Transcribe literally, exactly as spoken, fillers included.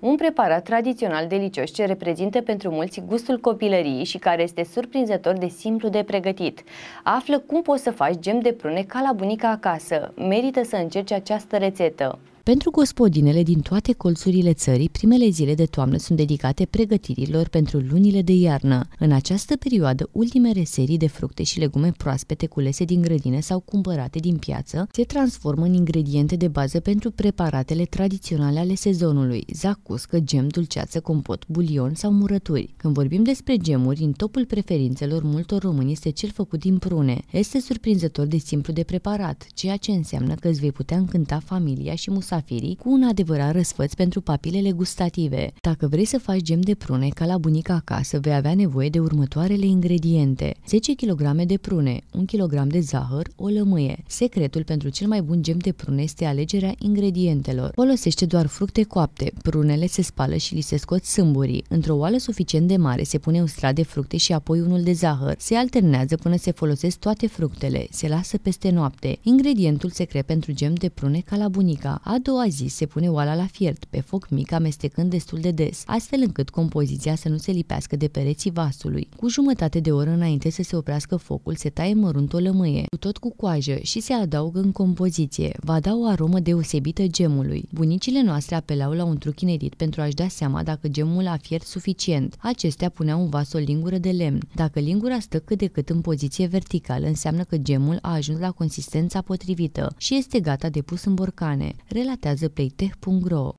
Un preparat tradițional delicios ce reprezintă pentru mulți gustul copilăriei și care este surprinzător de simplu de pregătit. Află cum poți să faci gem de prune ca la bunica acasă. Merită să încerci această rețetă. Pentru gospodinele din toate colțurile țării, primele zile de toamnă sunt dedicate pregătirilor pentru lunile de iarnă. În această perioadă, ultimele serii de fructe și legume proaspete culese din grădină sau cumpărate din piață se transformă în ingrediente de bază pentru preparatele tradiționale ale sezonului: zacuscă, gem, dulceață, compot, bulion sau murături. Când vorbim despre gemuri, în topul preferințelor multor români este cel făcut din prune. Este surprinzător de simplu de preparat, ceea ce înseamnă că îți vei putea încânta familia și musafirii cu un adevărat răsfăț pentru papilele gustative. Dacă vrei să faci gem de prune ca la bunica acasă, vei avea nevoie de următoarele ingrediente: zece kilograme de prune, un kilogram de zahăr, o lămâie. Secretul pentru cel mai bun gem de prune este alegerea ingredientelor. Folosește doar fructe coapte. Prunele se spală și li se scot sâmburii. Într-o oală suficient de mare se pune un strat de fructe și apoi unul de zahăr. Se alternează până se folosesc toate fructele. Se lasă peste noapte. Ingredientul secret pentru gem de prune ca la bunica. A doua zi se pune oala la fiert, pe foc mic, amestecând destul de des, astfel încât compoziția să nu se lipească de pereții vasului. Cu jumătate de oră înainte să se oprească focul, se taie mărunt o lămâie, cu tot cu coajă, și se adaugă în compoziție. Va da o aromă deosebită gemului. Bunicile noastre apelau la un truc inedit pentru a-și da seama dacă gemul a fiert suficient. Acestea puneau în vas o lingură de lemn. Dacă lingura stă cât de cât în poziție verticală, înseamnă că gemul a ajuns la consistența potrivită și este gata de pus în borcane. Relatează playtech punct ro.